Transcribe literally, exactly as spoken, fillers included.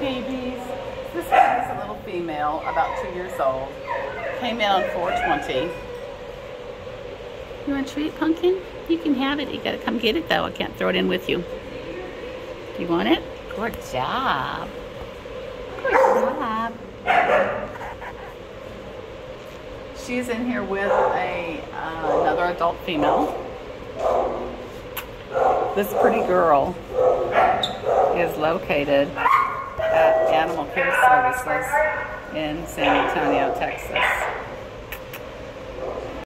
babies. This one is a little female, about two years old. Came in on four twenty. You want a treat, Pumpkin? You can have it. You gotta come get it though. I can't throw it in with you. Do you want it? Good job. Good job. She's in here with a uh, another adult female. This pretty girl is located at Animal Care Services in San Antonio, Texas.